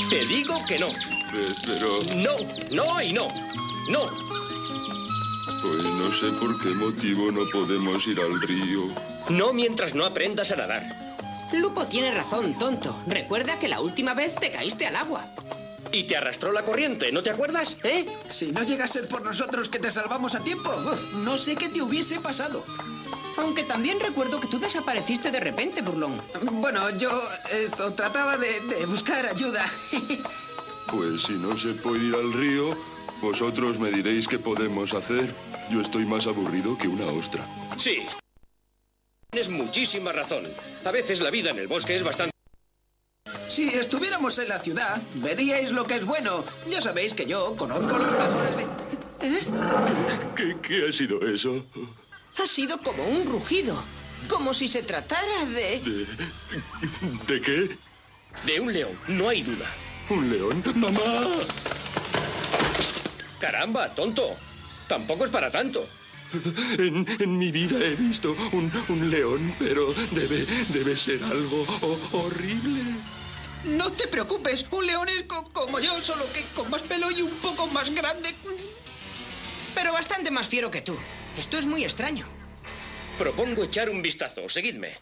Te digo que no. Pero... No, no y no. No. Pues no sé por qué motivo no podemos ir al río. No mientras no aprendas a nadar. Lupo tiene razón, tonto. Recuerda que la última vez te caíste al agua. Y te arrastró la corriente, ¿no te acuerdas? ¿Eh? Si no llega a ser por nosotros que te salvamos a tiempo, no sé qué te hubiese pasado. Aunque también recuerdo que tú desapareciste de repente, burlón. Bueno, yo trataba de buscar ayuda. Pues si no se puede ir al río, vosotros me diréis qué podemos hacer. Yo estoy más aburrido que una ostra. Sí. Tienes muchísima razón. A veces la vida en el bosque es bastante... Si estuviéramos en la ciudad, veríais lo que es bueno. Ya sabéis que yo conozco los mejores de... ¿Qué ha sido eso? Ha sido como un rugido. Como si se tratara de... ¿De qué? De un león, no hay duda. ¿Un león? ¡Mamá! Caramba, tonto. Tampoco es para tanto. En mi vida he visto un león, pero debe ser algo horrible. No te preocupes, un león es como yo, solo que con más pelo y un poco más grande. Pero bastante más fiero que tú. Esto es muy extraño. Propongo echar un vistazo. Seguidme.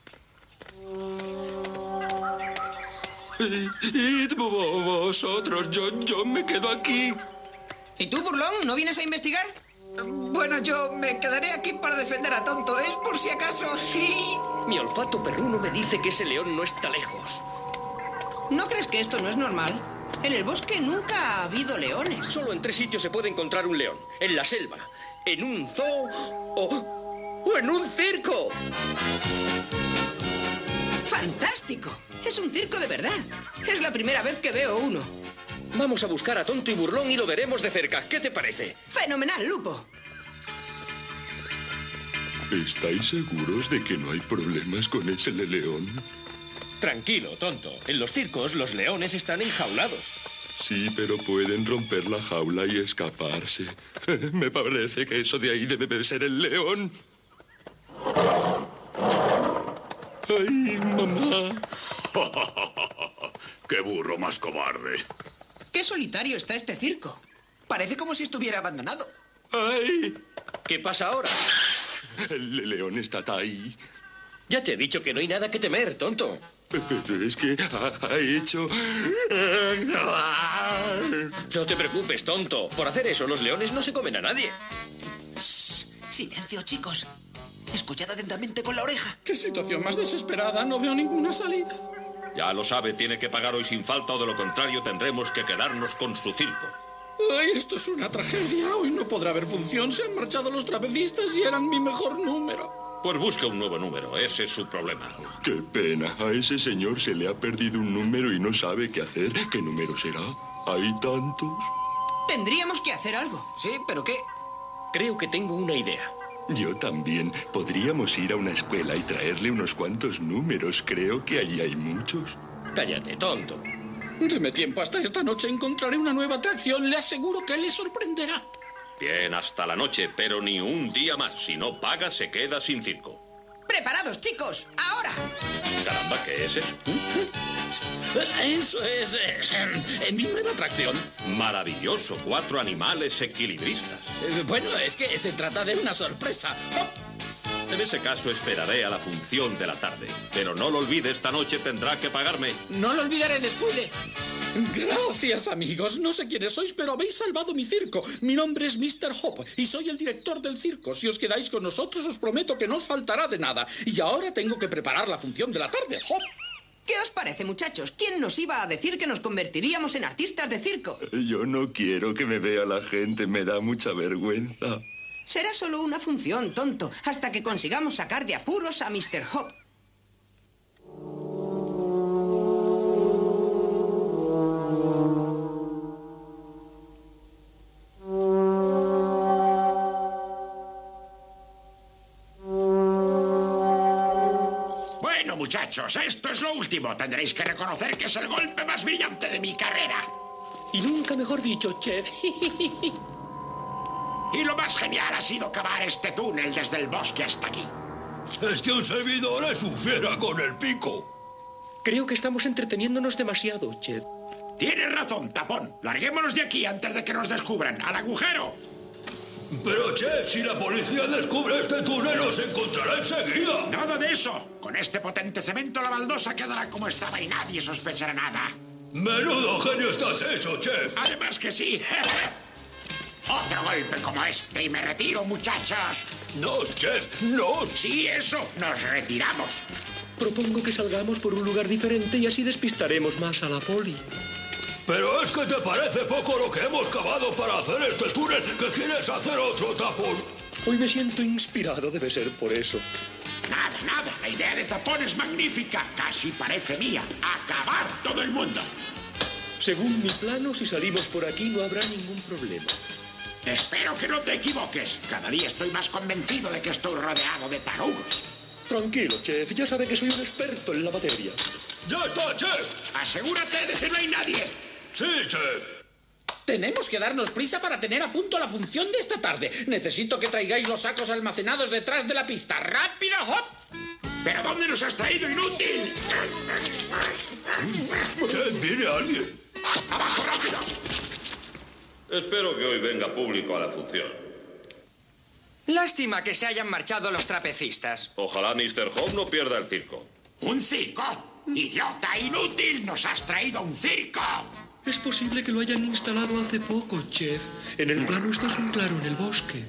Id vosotros, yo me quedo aquí. ¿Y tú, burlón, no vienes a investigar? Bueno, yo me quedaré aquí para defender a Tonto, es por si acaso. Mi olfato perruno me dice que ese león no está lejos. ¿No crees que esto no es normal? En el bosque nunca ha habido leones. Solo en 3 sitios se puede encontrar un león. En la selva, en un zoo o en un circo. ¡Fantástico! Es un circo de verdad. Es la primera vez que veo uno. Vamos a buscar a Tonto y Burlón y lo veremos de cerca. ¿Qué te parece? ¡Fenomenal, Lupo! ¿Estáis seguros de que no hay problemas con ese león? Tranquilo, tonto. En los circos los leones están enjaulados. Sí, pero pueden romper la jaula y escaparse. Me parece que eso de ahí debe ser el león. ¡Ay, mamá! ¡Qué burro más cobarde! ¡Qué solitario está este circo! Parece como si estuviera abandonado. ¡Ay! ¿Qué pasa ahora? El león está ahí. Ya te he dicho que no hay nada que temer, tonto. Pero es que ha hecho... No te preocupes, tonto. Por hacer eso, los leones no se comen a nadie. Silencio, chicos. Escuchad atentamente con la oreja. ¡Qué situación más desesperada! No veo ninguna salida. Ya lo sabe, tiene que pagar hoy sin falta o de lo contrario tendremos que quedarnos con su circo. ¡Ay, esto es una tragedia! Hoy no podrá haber función. Se han marchado los trapecistas y eran mi mejor número. Pues busque un nuevo número, ese es su problema. ¡Qué pena! A ese señor se le ha perdido un número y no sabe qué hacer. ¿Qué número será? ¿Hay tantos? Tendríamos que hacer algo. Sí, ¿pero qué? Creo que tengo una idea. Yo también. Podríamos ir a una escuela y traerle unos cuantos números. Creo que allí hay muchos. Cállate, tonto. Deme tiempo, hasta esta noche encontraré una nueva atracción. Le aseguro que le sorprenderá. Bien, hasta la noche, pero ni un día más. Si no paga, se queda sin circo. ¡Preparados, chicos! ¡Ahora! Caramba, ¿qué es eso? Eso es mi nueva atracción. Maravilloso, 4 animales equilibristas. Bueno, es que se trata de una sorpresa. En ese caso esperaré a la función de la tarde. Pero no lo olvide, esta noche tendrá que pagarme. No lo olvidaré, descuide. Gracias, amigos. No sé quiénes sois, pero habéis salvado mi circo. Mi nombre es Mr. Hop y soy el director del circo. Si os quedáis con nosotros, os prometo que no os faltará de nada. Y ahora tengo que preparar la función de la tarde. Hop. ¿Qué os parece, muchachos? ¿Quién nos iba a decir que nos convertiríamos en artistas de circo? Yo no quiero que me vea la gente. Me da mucha vergüenza. Será solo una función, tonto, hasta que consigamos sacar de apuros a Mr. Hop. Bueno, muchachos, esto es lo último. Tendréis que reconocer que es el golpe más brillante de mi carrera. Y nunca mejor dicho, chef. Y lo más genial ha sido cavar este túnel desde el bosque hasta aquí. Es que un servidor es un fiera con el pico. Creo que estamos entreteniéndonos demasiado, chef. Tienes razón, Tapón. Larguémonos de aquí antes de que nos descubran. ¡Al agujero! Pero, chef, si la policía descubre este túnel, nos encontrará enseguida. Nada de eso. Con este potente cemento la baldosa quedará como estaba y nadie sospechará nada. Menudo genio estás hecho, chef. Además que sí. Otro golpe como este y me retiro, muchachos. No, chef, no. Sí, eso. Nos retiramos. Propongo que salgamos por un lugar diferente y así despistaremos más a la poli. Pero es que te parece poco lo que hemos cavado para hacer este túnel, que quieres hacer otro, Tapón. Hoy me siento inspirado, debe ser por eso. Nada, nada. La idea de Tapón es magnífica. Casi parece mía. Acabar todo el mundo. Según mi plano, si salimos por aquí no habrá ningún problema. Espero que no te equivoques. Cada día estoy más convencido de que estoy rodeado de tarugos. Tranquilo, chef. Ya sabe que soy un experto en la materia. ¡Ya está, chef! Asegúrate de que no hay nadie. Sí, chef. Tenemos que darnos prisa para tener a punto la función de esta tarde. Necesito que traigáis los sacos almacenados detrás de la pista. ¡Rápido, Hop! ¿Pero dónde nos has traído, inútil? Chef, viene alguien. ¡Abajo, rápido! Espero que hoy venga público a la función. Lástima que se hayan marchado los trapecistas. Ojalá Mr. Hope no pierda el circo. ¿Un circo? ¡Idiota inútil! ¡Nos has traído un circo! Es posible que lo hayan instalado hace poco, chef. En el plano esto es un claro en el bosque.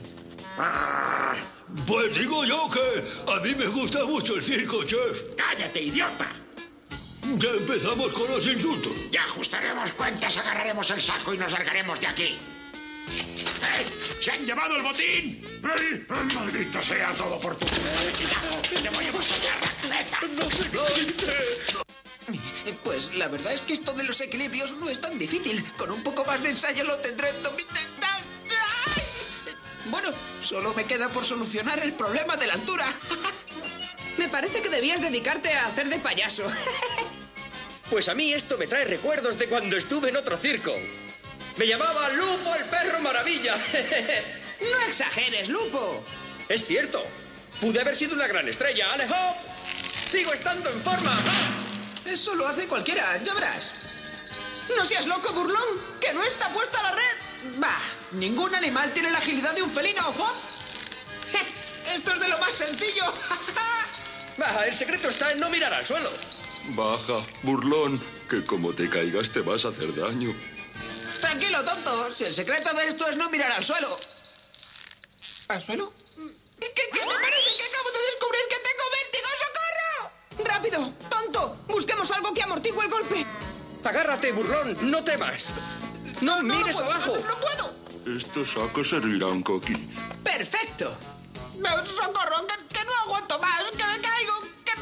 Pues digo yo que a mí me gusta mucho el circo, chef. ¡Cállate, idiota! Ya empezamos con los insultos. Ya ajustaremos cuentas, agarraremos el saco y nos largaremos de aquí. ¡Se han llevado el botín! ¡Ay, maldito sea todo por tu culpa! ¡Te voy a machacar la cabeza! ¡No se grite! Pues la verdad es que esto de los equilibrios no es tan difícil. Con un poco más de ensayo lo tendré dominado. ¡Ay! Bueno, solo me queda por solucionar el problema de la altura. Me parece que debías dedicarte a hacer de payaso. Pues a mí esto me trae recuerdos de cuando estuve en otro circo. Me llamaba Lupo el perro maravilla. No exageres, Lupo. Es cierto. Pude haber sido una gran estrella, ¡Ale, Hop! ¡Sigo estando en forma! Eso lo hace cualquiera, ya verás. No seas loco, burlón, que no está puesta la red. Bah, ningún animal tiene la agilidad de un felino, Hop. Esto es de lo más sencillo. Baja, el secreto está en no mirar al suelo. Baja, burlón, que como te caigas te vas a hacer daño. Tranquilo, tonto. Si el secreto de esto es no mirar al suelo. ¿Al suelo? ¿Qué me parece que acabo de descubrir que tengo vértigo? ¡Socorro! ¡Rápido! ¡Tonto! Busquemos algo que amortigue el golpe. Agárrate, burlón, no temas. No mires puedo, abajo. ¡No puedo! Estos sacos servirán, Coqui. ¡Perfecto! ¡Socorro! ¡Que no aguanto más! ¡Que me caigo! ¡Que me...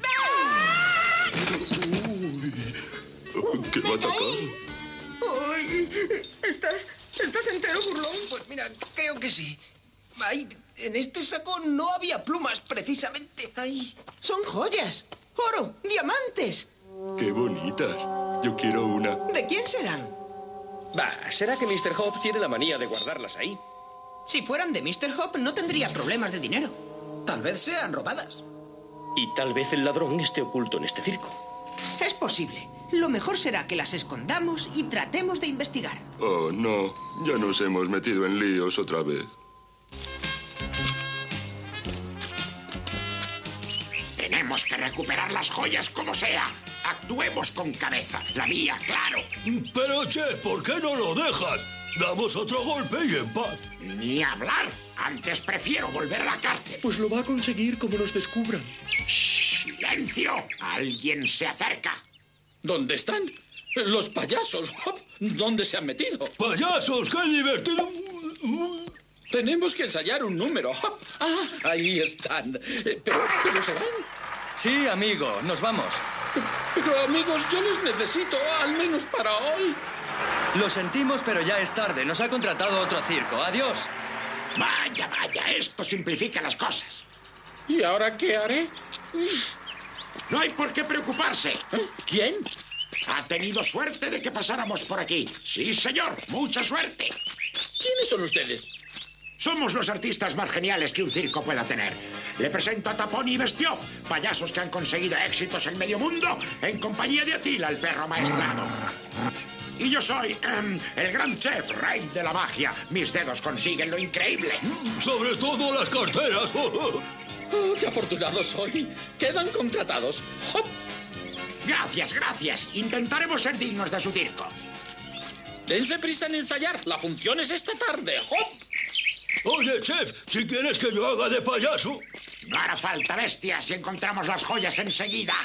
¡Qué batacado! Uy, ¿Estás entero, burlón? Pues mira, creo que sí. Ay, en este saco no había plumas, precisamente. Ay, Son joyas. Oro, diamantes. ¡Qué bonitas! Yo quiero una. ¿De quién serán? Bah, ¿será que Mr. Hope tiene la manía de guardarlas ahí? Si fueran de Mr. Hope, no tendría problemas de dinero. tal vez sean robadas. Y tal vez el ladrón esté oculto en este circo. Es posible. Lo mejor será que las escondamos y tratemos de investigar. Oh, no. Ya nos hemos metido en líos otra vez. Tenemos que recuperar las joyas como sea. Actuemos con cabeza. La mía, claro. Pero, che, ¿por qué no lo dejas? Damos otro golpe y en paz. Ni hablar. Antes prefiero volver a la cárcel. Pues lo va a conseguir como nos descubran. ¡Silencio! Alguien se acerca. ¿Dónde están? Los payasos. Hop, ¿dónde se han metido? ¡Payasos, qué divertido! Tenemos que ensayar un número. Hop. Ah, ahí están. Pero se van. Sí, amigo, nos vamos. Pero amigos, yo los necesito, al menos para hoy. Lo sentimos, pero ya es tarde. Nos ha contratado otro circo. Adiós. Vaya, vaya, esto simplifica las cosas. ¿Y ahora qué haré? No hay por qué preocuparse. ¿Quién? Ha tenido suerte de que pasáramos por aquí. Sí, señor, mucha suerte. ¿Quiénes son ustedes? Somos los artistas más geniales que un circo pueda tener. Le presento a Tapón y Bestioff, payasos que han conseguido éxitos en medio mundo en compañía de Atila, el perro maestrado. Y yo soy el gran chef, rey de la magia. Mis dedos consiguen lo increíble. Sobre todo las carteras. Oh, ¡qué afortunado soy! ¡Quedan contratados! ¡Hop! Gracias, gracias. Intentaremos ser dignos de su circo. Dense prisa en ensayar. La función es esta tarde. ¡Hop! Oye, chef, si quieres que yo haga de payaso. No hará falta, bestia, si encontramos las joyas enseguida.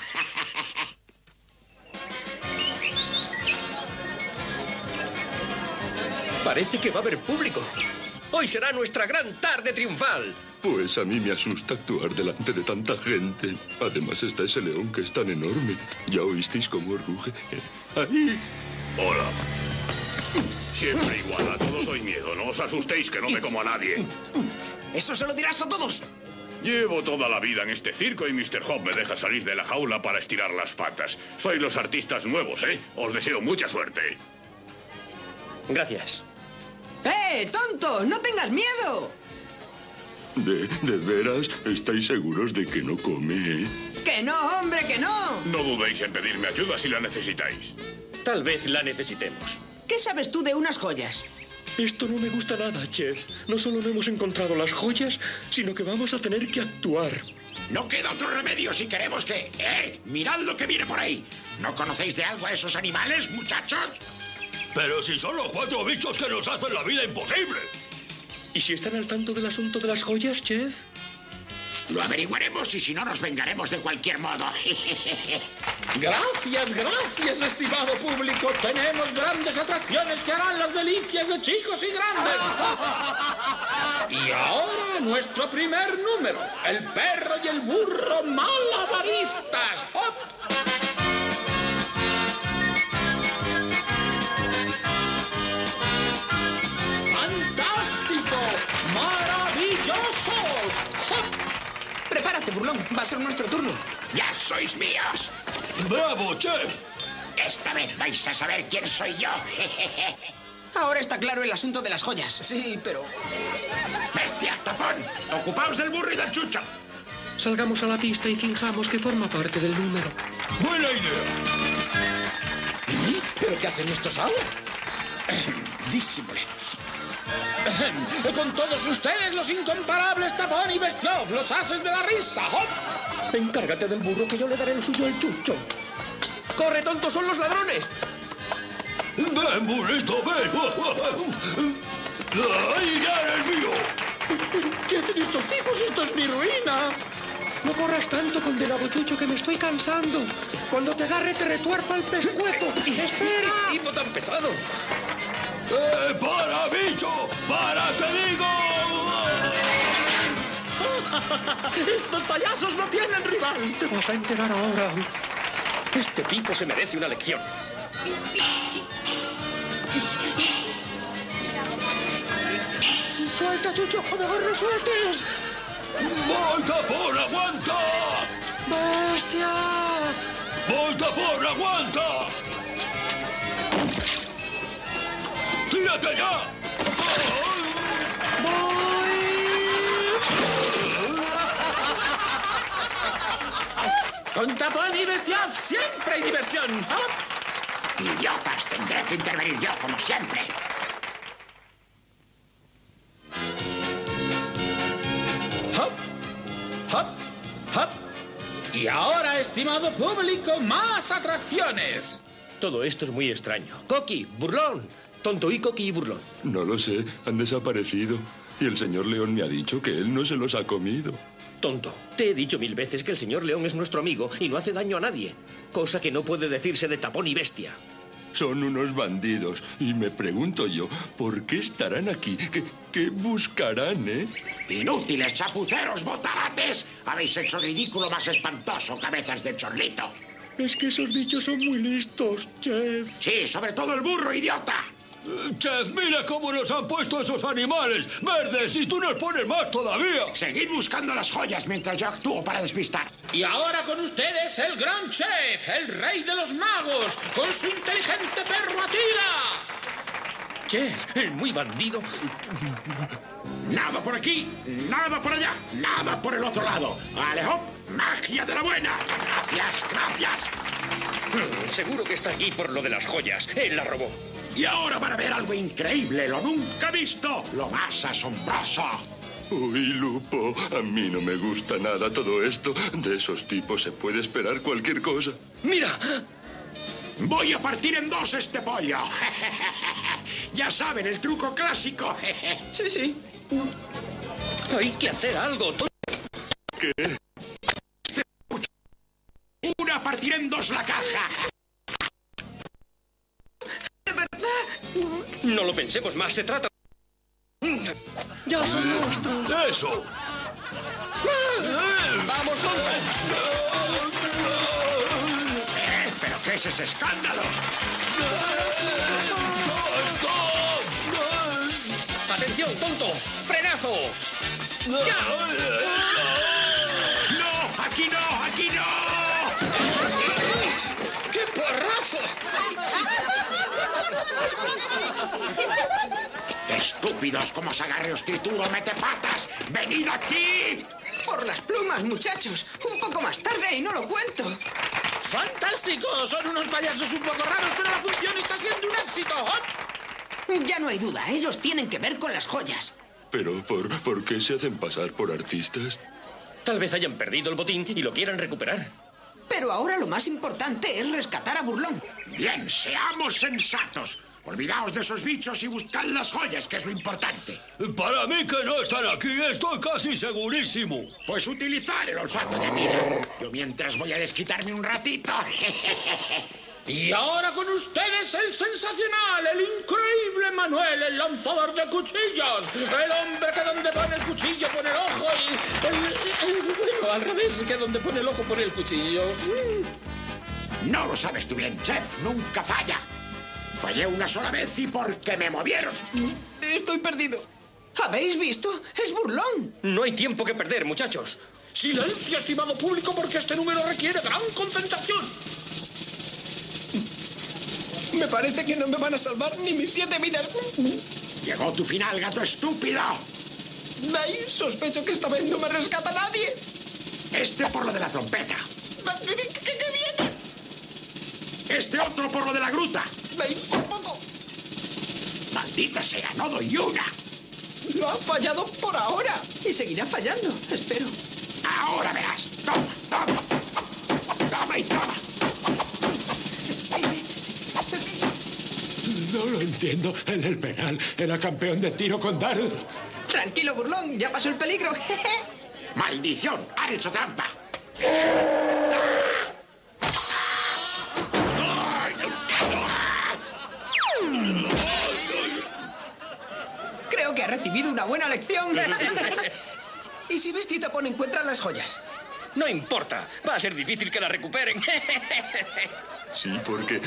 Parece que va a haber público. Hoy será nuestra gran tarde triunfal. Pues a mí me asusta actuar delante de tanta gente. Además está ese león que es tan enorme. ¿Ya oísteis cómo ruge? ¡Ahí! Hola. Siempre igual, a todos doy miedo. No os asustéis que no me como a nadie. ¿Eso se lo dirás a todos? Llevo toda la vida en este circo y Mr. Hop me deja salir de la jaula para estirar las patas. Sois los artistas nuevos, ¿eh? Os deseo mucha suerte. Gracias. ¡Tonto! ¡No tengas miedo! ¿De veras? ¿Estáis seguros de que no come, eh? ¡Que no, hombre, que no! No dudéis en pedirme ayuda si la necesitáis. Tal vez la necesitemos. ¿Qué sabes tú de unas joyas? Esto no me gusta nada, chef. No solo no hemos encontrado las joyas, sino que vamos a tener que actuar. No queda otro remedio si queremos que... Mirad lo que viene por ahí. ¿No conocéis de algo a esos animales, muchachos? Pero si son los 4 bichos que nos hacen la vida imposible. ¿Y si están al tanto del asunto de las joyas, chef? Lo averiguaremos y si no nos vengaremos de cualquier modo. Gracias, gracias, estimado público. Tenemos grandes atracciones que harán las delicias de chicos y grandes. Y ahora nuestro primer número. El perro y el burro malabaristas. ¡Hop! ¡Maravillosos! ¡Hop! Prepárate, burlón. Va a ser nuestro turno. ¡Ya sois míos! ¡Bravo, chef! Esta vez vais a saber quién soy yo. Ahora está claro el asunto de las joyas. Sí, pero... ¡Bestia, tapón! ¡Ocupaos del burro y del chucho! Salgamos a la pista y finjamos que forma parte del número. ¡Buena idea! ¿Pero qué hacen estos ahora? Disimulemos. Con todos ustedes, los incomparables Tapón y Bestioff, los haces de la risa. ¡Hop! Encárgate del burro que yo le daré el suyo al chucho. ¡Corre, tonto! ¡Son los ladrones! ¡Ven, burrito, ven! ¡Ahí ya eres mío! ¿Qué hacen estos tipos? ¡Esto es mi ruina! No corras tanto, condenado chucho, que me estoy cansando. Cuando te agarre te retuerzo el pescuezo. ¡Espera! ¡Qué tipo tan pesado! ¡Para, bicho! ¡Para, te digo! ¡Estos payasos no tienen rival! Te vas a enterar ahora. Este tipo se merece una lección. ¡Suelta, chucho! ¡O mejor no sueltes! ¡Voy, Tapón, aguanta! ¡Bestia! ¡Voy, Tapón, aguanta! ¡Tírate ya! Con Tapón y Bestioff siempre hay diversión. ¡Hop! Idiotas, tendré que intervenir yo como siempre. ¡Hop! ¡Hop! ¡Hop! Y ahora, estimado público, más atracciones. Todo esto es muy extraño. ¡Coqui! ¡Burlón! Tonto y Coqui y Burlón. No lo sé, han desaparecido. Y el señor León me ha dicho que él no se los ha comido. Tonto, te he dicho 1000 veces que el señor León es nuestro amigo y no hace daño a nadie. Cosa que no puede decirse de Tapón y Bestia. Son unos bandidos. Y me pregunto yo, ¿por qué estarán aquí? ¿Qué buscarán, eh? Inútiles chapuceros, botarates. Habéis hecho el ridículo más espantoso, cabezas de chorlito. Es que esos bichos son muy listos, chef. Sí, sobre todo el burro, idiota. Chef, mira cómo nos han puesto esos animales verdes y tú nos pones más todavía. Seguid buscando las joyas mientras yo actúo para despistar. Y ahora con ustedes el gran chef, el rey de los magos, con su inteligente perro Atila. Chef, el muy bandido. Nada por aquí, nada por allá, nada por el otro lado. ¡Ale, hop! ¡Magia de la buena! ¡Gracias, gracias! Seguro que está aquí por lo de las joyas. Él la robó. Y ahora van a ver algo increíble, lo nunca visto, lo más asombroso. Uy, Lupo, a mí no me gusta nada todo esto. De esos tipos se puede esperar cualquier cosa. ¡Mira! Voy a partir en dos este pollo. Ya saben, el truco clásico. Sí, sí. Hay que hacer algo. ¿Qué? Una partiré en dos la caja. ¿De verdad? No lo pensemos más, se trata... ¡Ya son nuestros! ¡Eso! ¡Vamos, tonto! ¿Pero qué es ese escándalo? ¡Atención, tonto! ¡Frenazo! ¡Ya! ¡No! ¡Aquí no! ¡Aquí no! ¡Qué porrazo! ¡Estúpidos! ¡Como os agarre os trituro, mete patas! ¡Venid aquí! Por las plumas, muchachos. Un poco más tarde y no lo cuento. ¡Fantástico! Son unos payasos un poco raros, pero la función está siendo un éxito. Ya no hay duda, ellos tienen que ver con las joyas. ¿Pero por qué se hacen pasar por artistas? Tal vez hayan perdido el botín y lo quieran recuperar. Pero ahora lo más importante es rescatar a Burlón. Bien, seamos sensatos. Olvidaos de esos bichos y buscad las joyas, que es lo importante. Para mí que no están aquí, estoy casi segurísimo. Pues utilizar el olfato de Tina. Yo mientras voy a desquitarme un ratito. Y ahora con ustedes el sensacional, el increíble Manuel, el lanzador de cuchillos. El hombre que donde pone el cuchillo pone el ojo y... bueno, al revés, que donde pone el ojo pone el cuchillo. No lo sabes tú bien, chef. Nunca falla. Fallé una sola vez y porque me movieron. Estoy perdido. ¿Habéis visto? ¡Es Burlón! No hay tiempo que perder, muchachos. Silencio, estimado público, porque este número requiere gran concentración. Me parece que no me van a salvar ni mis 7 vidas. Llegó tu final, gato estúpido. Ay, sospecho que esta vez no me rescata nadie. Este por lo de la trompeta. ¿Qué viene? Este otro por lo de la gruta. Ay, por poco. Maldita sea, no doy una. Lo han fallado por ahora. Y seguirá fallando, espero. Ahora verás. Toma, toma. Toma y toma. No lo entiendo. En el penal era campeón de tiro con dardos. Tranquilo, Burlón, ya pasó el peligro. ¡Maldición! ¡Han hecho trampa! Creo que ha recibido una buena lección. ¿Y si Bestia y Tapón encuentran las joyas? No importa, va a ser difícil que la recuperen. Sí, porque...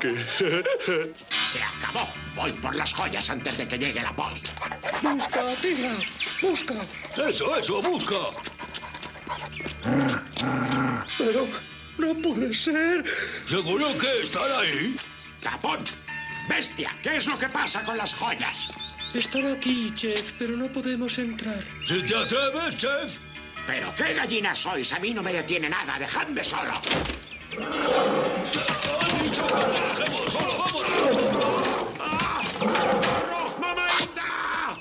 Se acabó. Voy por las joyas antes de que llegue la poli. Busca, tira, busca. Eso, busca. Pero no puede ser. ¿Seguro que están ahí? Tapón. Bestia, ¿qué es lo que pasa con las joyas? Están aquí, chef, pero no podemos entrar. Si te atreves, chef. ¿Pero qué gallinas sois? A mí no me detiene nada. Dejadme solo. ¡Han dicho que lo dejemos solo! ¡Vámonos! ¡Ah! ¡Socorro! ¡Mamaita!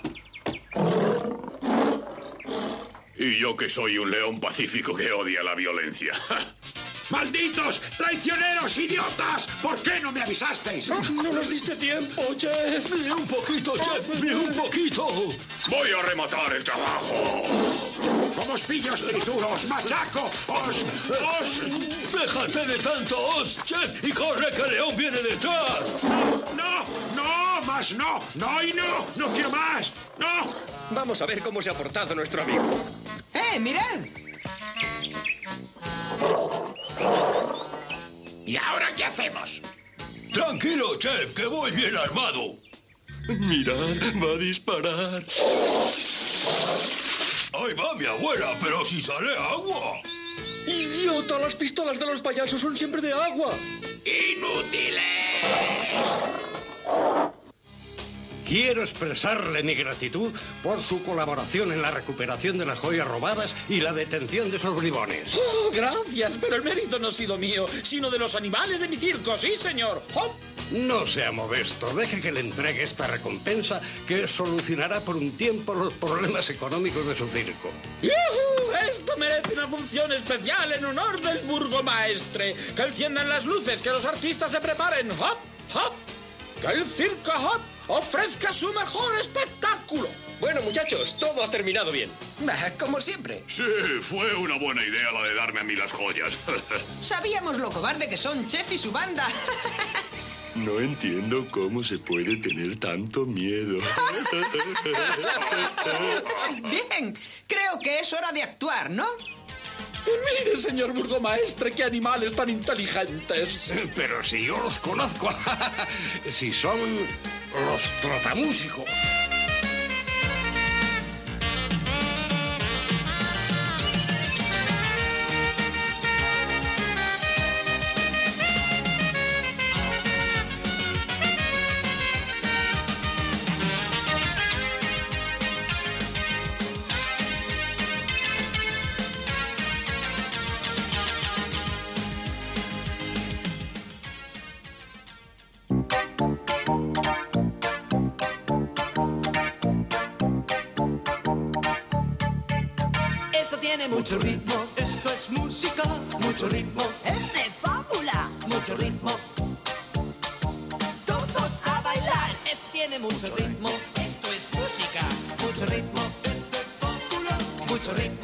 Y yo que soy un león pacífico que odia la violencia. ¡Malditos! ¡Traicioneros! ¡Idiotas! ¿Por qué no me avisasteis? No nos diste tiempo, chef. Ni un poquito, chef, ni un poquito. Voy a rematar el trabajo. Como os pillo, os trituro, os machaco, os... Déjate de tanto os, chef, y corre que el león viene detrás. ¡No! ¡Más no! ¡No y no! ¡No quiero más! ¡No! Vamos a ver cómo se ha portado nuestro amigo. ¡Mirad! ¿Y ahora qué hacemos? Tranquilo, chef, que voy bien armado. Mirad, va a disparar. Ahí va mi abuela, pero si sale agua. ¡Idiota! Las pistolas de los payasos son siempre de agua. ¡Inútiles! Quiero expresarle mi gratitud por su colaboración en la recuperación de las joyas robadas y la detención de esos bribones. Oh, gracias, pero el mérito no ha sido mío, sino de los animales de mi circo, sí, señor. ¡Hop! No sea modesto, deje que le entregue esta recompensa que solucionará por un tiempo los problemas económicos de su circo. ¡Yujú! Esto merece una función especial en honor del burgomaestre. Que enciendan las luces, que los artistas se preparen. ¡Hop! ¡Hop! Que el circo Hop ofrezca su mejor espectáculo. Bueno, muchachos, todo ha terminado bien. Como siempre. Sí, fue una buena idea la de darme a mí las joyas. Sabíamos lo cobarde que son Chef y su banda. No entiendo cómo se puede tener tanto miedo. Bien, creo que es hora de actuar, ¿no? Mire, señor burgomaestre, qué animales tan inteligentes. Pero si yo los conozco, si son los trotamúsicos. Esto tiene mucho ritmo, Esto es música, mucho ritmo, es de fábula. mucho ritmo. Todos a bailar. Esto tiene mucho ritmo, Esto es música, mucho ritmo, es de fábula. mucho ritmo.